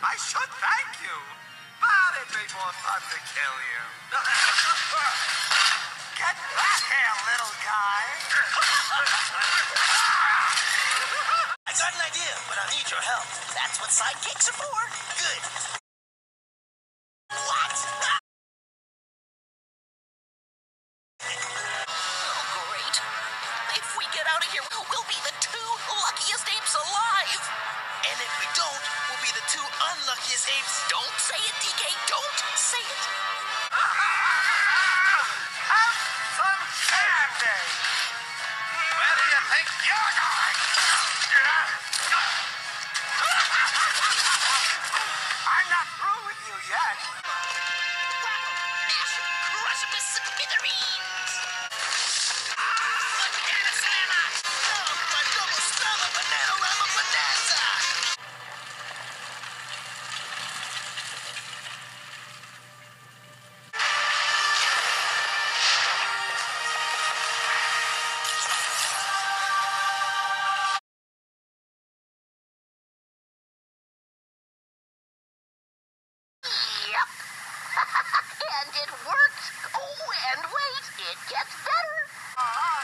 I should thank you, but it'd be more fun to kill you. Get back here, little guy. I got an idea, but I need your help. That's what sidekicks are for. Good. What? Oh, great. If we get out of here, we'll be the 2 luckiest apes alive. And if we don't, we'll be the 2 unluckiest apes. Don't say it, DK. Don't say it. Have some candy. Where do you think you're going? I'm not through with you yet. Mash him, crush him to smithereens. Banana slammer. Oh, my double slammer, banana rama bonanza. Yep. And it worked. Oh, and wait, it gets better.